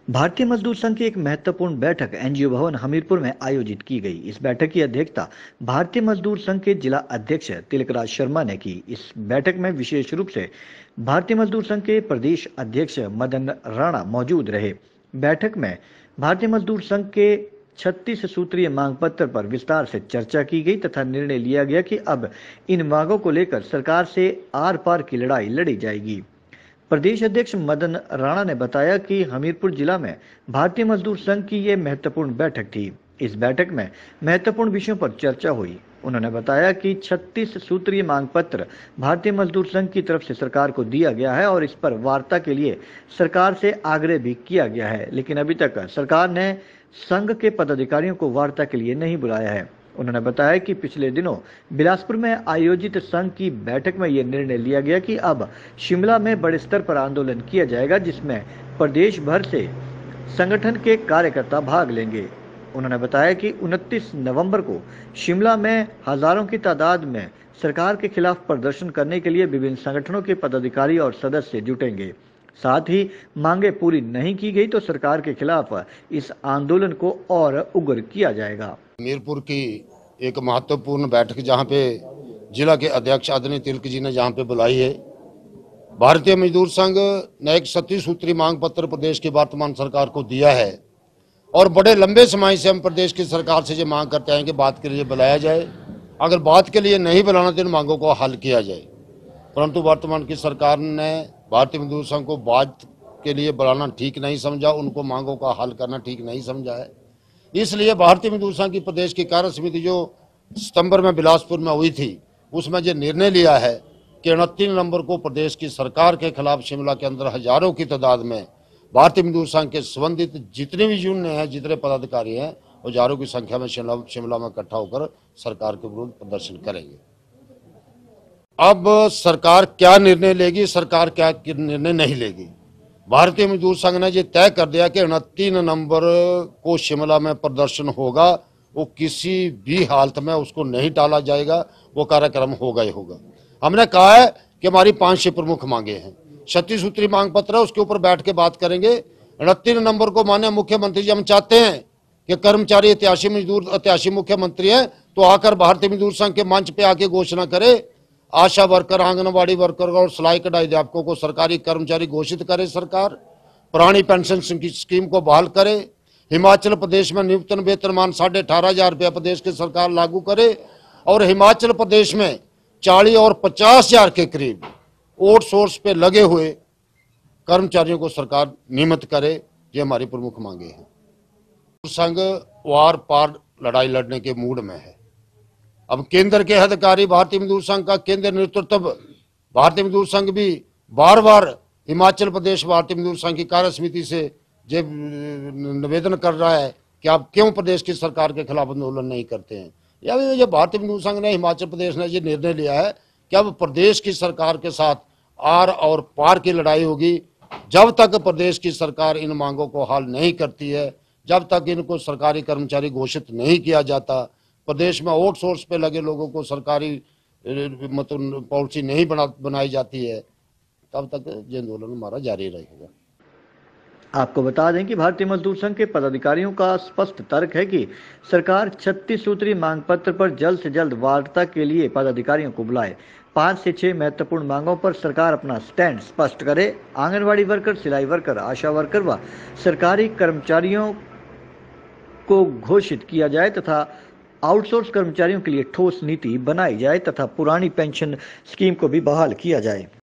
भारतीय मजदूर संघ की एक महत्वपूर्ण बैठक एनजीओ भवन हमीरपुर में आयोजित की गई। इस बैठक की अध्यक्षता भारतीय मजदूर संघ के जिला अध्यक्ष तिलकराज शर्मा ने की। इस बैठक में विशेष रूप से भारतीय मजदूर संघ के प्रदेश अध्यक्ष मदन राणा मौजूद रहे। बैठक में भारतीय मजदूर संघ के 36 सूत्रीय मांग पत्र पर विस्तार से चर्चा की गई तथा निर्णय लिया गया कि अब इन मांगों को लेकर सरकार से आर पार की लड़ाई लड़ी जाएगी। प्रदेश अध्यक्ष मदन राणा ने बताया कि हमीरपुर जिला में भारतीय मजदूर संघ की ये महत्वपूर्ण बैठक थी। इस बैठक में महत्वपूर्ण विषयों पर चर्चा हुई। उन्होंने बताया कि 36 सूत्रीय मांग पत्र भारतीय मजदूर संघ की तरफ से सरकार को दिया गया है और इस पर वार्ता के लिए सरकार से आग्रह भी किया गया है, लेकिन अभी तक सरकार ने संघ के पदाधिकारियों को वार्ता के लिए नहीं बुलाया है। उन्होंने बताया कि पिछले दिनों बिलासपुर में आयोजित संघ की बैठक में यह निर्णय लिया गया कि अब शिमला में बड़े स्तर पर आंदोलन किया जाएगा, जिसमें प्रदेश भर से संगठन के कार्यकर्ता भाग लेंगे। उन्होंने बताया कि 29 नवंबर को शिमला में हजारों की तादाद में सरकार के खिलाफ प्रदर्शन करने के लिए विभिन्न संगठनों के पदाधिकारी और सदस्य जुटेंगे। साथ ही मांगे पूरी नहीं की गई तो सरकार के खिलाफ इस आंदोलन को और उग्र किया जाएगा। हमीरपुर की एक महत्वपूर्ण बैठक जहां पे जिला के अध्यक्ष आदरणीय तिलक जी ने जहां पे बुलाई है, भारतीय मजदूर संघ ने एक 37 सूत्री मांग पत्र प्रदेश की वर्तमान सरकार को दिया है और बड़े लंबे समय से हम प्रदेश की सरकार से ये मांग करते हैं कि बात के लिए बुलाया जाए। अगर बात के लिए नहीं बुलाना तो इन मांगों को हल किया जाए, परंतु वर्तमान की सरकार ने भारतीय मजदूर संघ को बात के लिए बुलाना ठीक नहीं समझा, उनको मांगों का हल करना ठीक नहीं समझा है। इसलिए भारतीय मजदूर संघ की प्रदेश की कार्य समिति जो सितंबर में बिलासपुर में हुई थी, उसमें ये निर्णय लिया है कि 29 नवंबर को प्रदेश की सरकार के खिलाफ शिमला के अंदर हजारों की तादाद में भारतीय मजदूर संघ के संबंधित जितने भी यूनियन हैं, जितने पदाधिकारी हैं, हजारों की संख्या में शिमला में इकट्ठा होकर सरकार के विरुद्ध प्रदर्शन करेंगे। अब सरकार क्या निर्णय लेगी, सरकार क्या निर्णय नहीं लेगी, भारतीय मजदूर संघ ने ये तय कर दिया कि 29 नवंबर को शिमला में प्रदर्शन होगा। वो किसी भी हालत में उसको नहीं टाला जाएगा, वो कार्यक्रम होगा ही होगा। हमने कहा है कि हमारी 5 प्रमुख मांगे हैं, 36 सूत्री मांग पत्र है, उसके ऊपर बैठ के बात करेंगे। 29 नवंबर को माननीय मुख्यमंत्री जी, हम चाहते हैं कि कर्मचारी ऐतिहासिक मजदूर ऐतिहासिक मुख्यमंत्री है तो आकर भारतीय मजदूर संघ के मंच पे आके घोषणा करे, आशा वर्कर, आंगनबाड़ी वर्कर और सिलाई कढ़ाई अध्यापकों को सरकारी कर्मचारी घोषित करे सरकार, पुरानी पेंशन स्कीम को बहाल करे, हिमाचल प्रदेश में न्यूनतम वेतनमान 18,500 रुपया प्रदेश की सरकार लागू करे और हिमाचल प्रदेश में 40 और 50,000 के करीब आउटसोर्स पे लगे हुए कर्मचारियों को सरकार नियमित करे। ये हमारी प्रमुख मांगे हैं। संघ वार पार लड़ाई लड़ने के मूड में है। अब केंद्र के अधिकारी, भारतीय मजदूर संघ का केंद्र नेतृत्व, भारतीय मजदूर संघ भी बार बार हिमाचल प्रदेश भारतीय मजदूर संघ की कार्य समिति से ये निवेदन कर रहा है कि आप क्यों प्रदेश की सरकार के खिलाफ आंदोलन नहीं करते हैं। या ये भारतीय मजदूर संघ ने, हिमाचल प्रदेश ने ये निर्णय लिया है कि अब प्रदेश की सरकार के साथ आर और पार की लड़ाई होगी। जब तक प्रदेश की सरकार इन मांगों को हल नहीं करती है, जब तक इनको सरकारी कर्मचारी घोषित नहीं किया जाता, प्रदेश में आउटसोर्स पे लगे लोगों को सरकारी मतलब पॉलिसी नहीं बनाई जाती है, तब तक ये आंदोलन हमारा जारी रहेगा। आपको बता दें कि भारतीय मजदूर संघ के पदाधिकारियों का स्पष्ट तर्क है कि सरकार 36 सूत्री मांग पत्र पर जल्द से जल्द वार्ता के लिए पदाधिकारियों को बुलाए। 5 से 6 महत्वपूर्ण मांगों पर सरकार अपना स्टैंड स्पष्ट करे। आंगनबाड़ी वर्कर, सिलाई वर्कर, आशा वर्कर व सरकारी कर्मचारियों को घोषित किया जाए तथा आउटसोर्स कर्मचारियों के लिए ठोस नीति बनाई जाए तथा पुरानी पेंशन स्कीम को भी बहाल किया जाए।